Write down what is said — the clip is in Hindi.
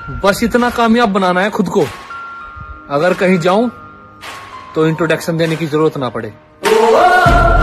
बस इतना कामयाब बनाना है खुद को, अगर कहीं जाऊं तो इंट्रोडक्शन देने की जरूरत ना पड़े।